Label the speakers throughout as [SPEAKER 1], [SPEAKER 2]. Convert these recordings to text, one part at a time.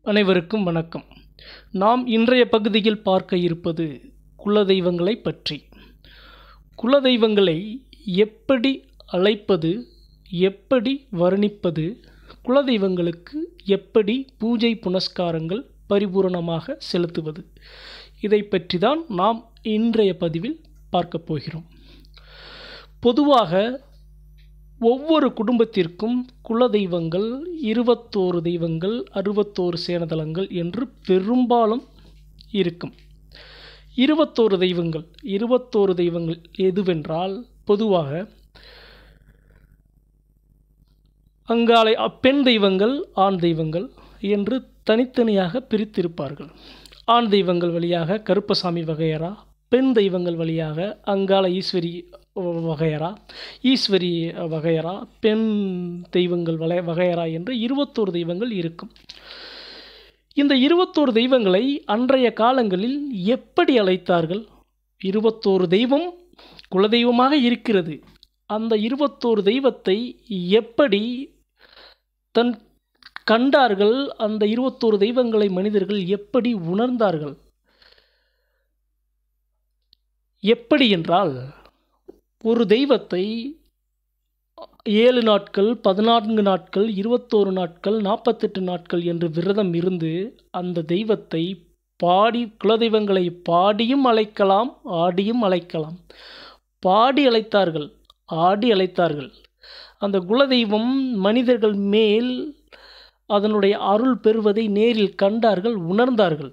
[SPEAKER 1] அனைவருக்கும் வணக்கம். நாம் இன்றைய பகுதியில் பார்க்க இருப்பது குலதெய்வங்களை பற்றி. குலதெய்வங்களை எப்படி அழைப்பது, எப்படி வர்ணிப்பது, குலதெய்வங்களுக்கு எப்படி பூஜை புனஸ்காரங்கள் பரிபூரணமாக செலுத்துவது, இதை பற்றி தான் நாம் இன்றைய பதிவில் பார்க்க போகிறோம். பொதுவாக ஒவ்வொரு குடும்பத்திற்கும் குலதெய்வங்கள் 21 தெய்வங்கள், 61 சேனதலங்கள் என்று பெரும்பாலும் இருக்கும். 21 தெய்வங்கள் எதுவென்றால், பொதுவாக அங்காளை பெண் தெய்வங்கள், ஆண் தெய்வங்கள் என்று தனித்தனியாக பிரித்திருப்பார்கள். ஆண் தெய்வங்கள் வழியாக கருப்பசாமி வகையறா, பெண் தெய்வங்கள் வழியாக அங்காள ஈஸ்வரி வகையறா, ஈஸ்வரி வகையறா, பெண் தெய்வங்கள் வகையறா என்று 21 தெய்வங்கள் இருக்கும். இந்த 21 தெய்வங்களை அன்றைய காலங்களில் எப்படி அழைத்தார்கள்? 21 தெய்வம் குலதெய்வமாக இருக்கிறது. அந்த 21 தெய்வத்தை எப்படி கண்டார்கள்? அந்த 21 தெய்வங்களை மனிதர்கள் எப்படி உணர்ந்தார்கள்? எப்படி என்றால், ஒரு தெய்வத்தை 7 நாட்கள், 14 நாட்கள், 21 நாட்கள், 48 நாட்கள் என்று விரதம் இருந்து அந்த தெய்வத்தை பாடி, குலதெய்வங்களை பாடியும் அழைக்கலாம், ஆடியும் அழைக்கலாம். பாடி அழைத்தார்கள், ஆடி அழைத்தார்கள். அந்த குலதெய்வம் மனிதர்கள் மேல் அதனுடைய அருள் பெறுவதை நேரில் கண்டார்கள், உணர்ந்தார்கள்.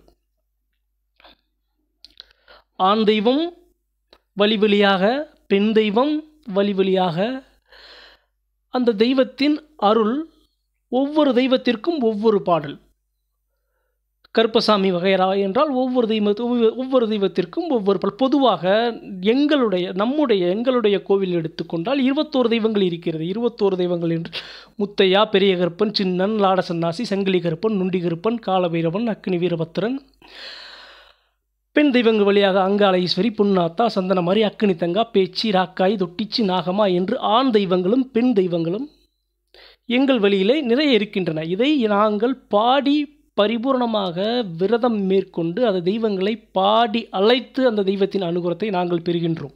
[SPEAKER 1] ஆண் தெய்வம் வழி வழியாக, பெண் தெய்வம் வழி வழியாக அந்த தெய்வத்தின் அருள். ஒவ்வொரு தெய்வத்திற்கும் ஒவ்வொரு பாடல். கருப்பசாமி வகையறா என்றால் ஒவ்வொரு தெய்வத்திற்கும் ஒவ்வொரு பாடல். பொதுவாக எங்களுடைய கோவில் எடுத்துக்கொண்டால் 21 தெய்வங்கள் இருக்கிறது. 21 தெய்வங்கள் என்று முத்தையா, பெரிய கருப்பன், சின்னன், லாடசன்னாசி, சங்கிலி கருப்பன், நுண்டி கருப்பன், காலபைரவன், அக்னி வீரபத்திரன். பெண் தெய்வங்கள் வழியாக அங்காள ஈஸ்வரி, புன்னாத்தா, சந்தனமாரி, அக்கினி தங்கா, பேச்சி, ராக்காய், தொட்டிச்சி, நாகமா என்று ஆண் தெய்வங்களும் பெண் தெய்வங்களும் எங்கள் வழியிலே நிறைய இருக்கின்றன. இதை நாங்கள் பாடி பரிபூர்ணமாக விரதம் மேற்கொண்டு அந்த தெய்வங்களை பாடி அழைத்து அந்த தெய்வத்தின் அனுகிரகத்தை நாங்கள் பெறுகின்றோம்.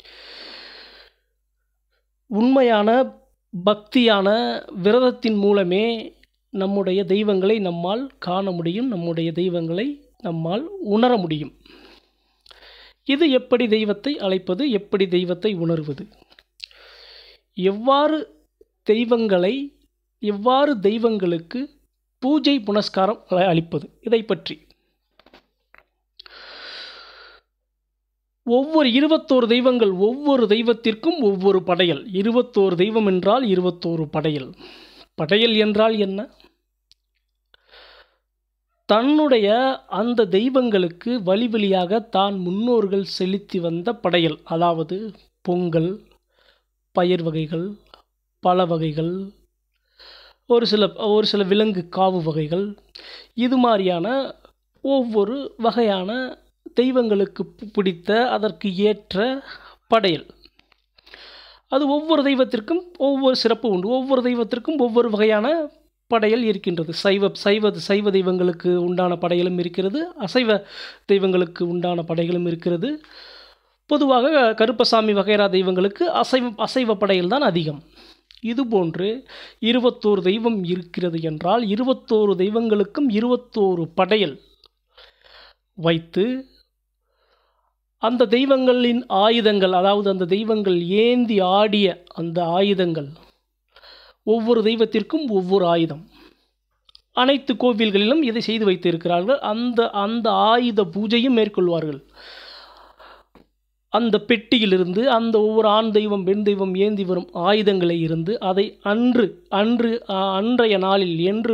[SPEAKER 1] உண்மையான பக்தியான விரதத்தின் மூலமே நம்முடைய தெய்வங்களை நம்மால் காண முடியும், நம்முடைய தெய்வங்களை நம்மால் உணர முடியும். இது எப்படி தெய்வத்தை அழைப்பது, எப்படி தெய்வத்தை உணர்வது, எவ்வாறு தெய்வங்களுக்கு பூஜை புனஸ்காரம் அளிப்பது, இதை பற்றி ஒவ்வொரு 21 தெய்வங்கள், ஒவ்வொரு தெய்வத்திற்கும் ஒவ்வொரு படையல். 21 தெய்வம் என்றால் 21 படையல். படையல் என்றால் என்ன? தன்னுடைய அந்த தெய்வங்களுக்கு வழி வழியாக தான் முன்னோர்கள் செலுத்தி வந்த படையல். அதாவது பொங்கல், பயிர் வகைகள், பழ வகைகள், ஒரு சில விலங்கு காவு வகைகள், இது மாதிரியான ஒவ்வொரு வகையான தெய்வங்களுக்கு பிடித்த அதற்கு ஏற்ற படையல். அது ஒவ்வொரு தெய்வத்திற்கும் ஒவ்வொரு சிறப்பு உண்டு. ஒவ்வொரு தெய்வத்திற்கும் ஒவ்வொரு வகையான படையல் இருக்கின்றது. சைவ தெய்வங்களுக்கு உண்டான படையலும் இருக்கிறது, அசைவ தெய்வங்களுக்கு உண்டான படைகளும் இருக்கிறது. பொதுவாக கருப்பசாமி வகையறா தெய்வங்களுக்கு அசைவ படையல் தான் அதிகம். இதுபோன்று 21 தெய்வம் இருக்கிறது என்றால் 21 தெய்வங்களுக்கும் 21 படையல் வைத்து அந்த தெய்வங்களின் ஆயுதங்கள், அதாவது அந்த தெய்வங்கள் ஏந்தி ஆடிய அந்த ஆயுதங்கள், ஒவ்வொரு தெய்வத்திற்கும் ஒவ்வொரு ஆயுதம். அனைத்து கோவில்களிலும் இதை செய்து வைத்திருக்கிறார்கள். அந்த ஆயுத பூஜையும் மேற்கொள்வார்கள். அந்த பெட்டியிலிருந்து அந்த ஒவ்வொரு ஆண் தெய்வம், பெண் தெய்வம் ஏந்தி வரும் ஆயுதங்களை இருந்து அதை அன்றைய நாளில் என்று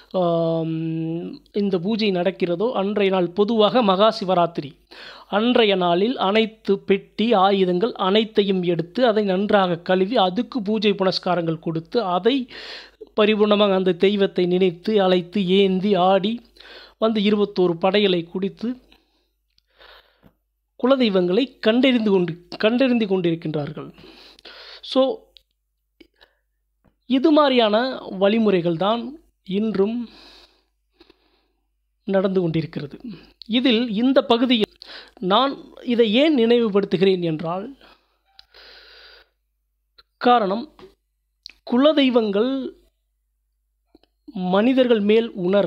[SPEAKER 1] இந்த பூஜை நடக்கிறதோ அன்றைய நாள், பொதுவாக மகா சிவராத்திரி அன்றைய நாளில் அனைத்து பெட்டி ஆயுதங்கள் அனைத்தையும் எடுத்து அதை நன்றாக கழுவி அதுக்கு பூஜை புனஸ்காரங்கள் கொடுத்து அதை பரிபூர்ணமாக அந்த தெய்வத்தை நினைத்து அழைத்து ஏந்தி ஆடி வந்து 21 படையலை குடித்து குலதெய்வங்களை கண்டறிந்து கொண்டிருக்கின்றார்கள். ஸோ இது மாதிரியான வழிமுறைகள் தான் இன்றும் நடந்து கொண்டிருக்கிறது. இதில் இந்த பகுதியில் நான் இதை ஏன் நினைவுபடுத்துகிறேன் என்றால், காரணம், குலதெய்வங்கள் மனிதர்கள் மேல் உணர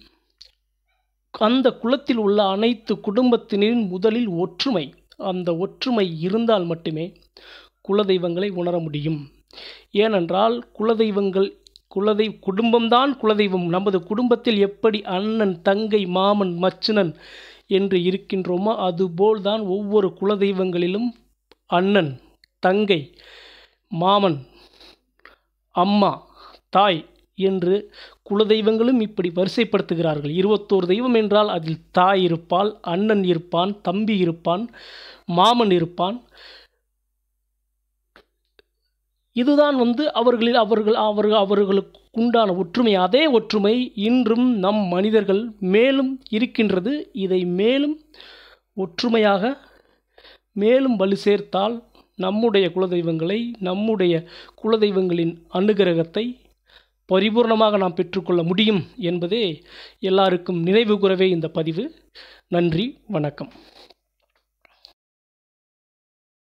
[SPEAKER 1] அந்த குலத்தில் உள்ள அனைத்து குடும்பத்தினரின் முதலில் ஒற்றுமை, அந்த ஒற்றுமை இருந்தால் மட்டுமே குலதெய்வங்களை உணர முடியும். ஏனென்றால் குடும்பம்தான் குலதெய்வம். நமது குடும்பத்தில் எப்படி அண்ணன், தங்கை, மாமன், மச்சினன் என்று இருக்கின்றோமோ அதுபோல்தான் ஒவ்வொரு குலதெய்வங்களிலும் அண்ணன், தங்கை, மாமன், அம்மா, தாய் என்று குலதெய்வங்களும் இப்படி வரிசைப்படுத்துகிறார்கள். 21 தெய்வம் என்றால் அதில் தாய் இருப்பாள், அண்ணன் இருப்பான், தம்பி இருப்பான், மாமன் இருப்பான். இதுதான் அவர்களுக்கு உண்டான ஒற்றுமை. அதே ஒற்றுமை இன்றும் நம் மனிதர்கள் மேலும் இருக்கின்றது. இதை மேலும் ஒற்றுமையாக மேலும் வலு சேர்த்தால் நம்முடைய குலதெய்வங்களின் அனுகிரகத்தை பரிபூர்ணமாக நாம் பெற்றுக்கொள்ள முடியும் என்பதே எல்லாருக்கும் நினைவு கூறவே இந்த பதிவு. நன்றி, வணக்கம்.